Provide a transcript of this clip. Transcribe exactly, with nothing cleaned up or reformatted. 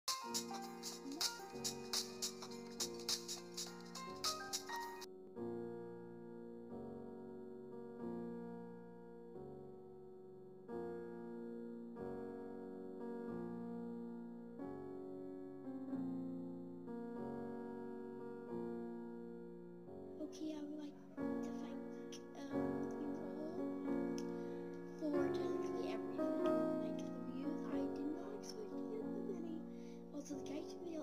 Okay, I would like to thank um, you all for telling me everything. Like the views, I did not expect to get that many. Also, the guy to me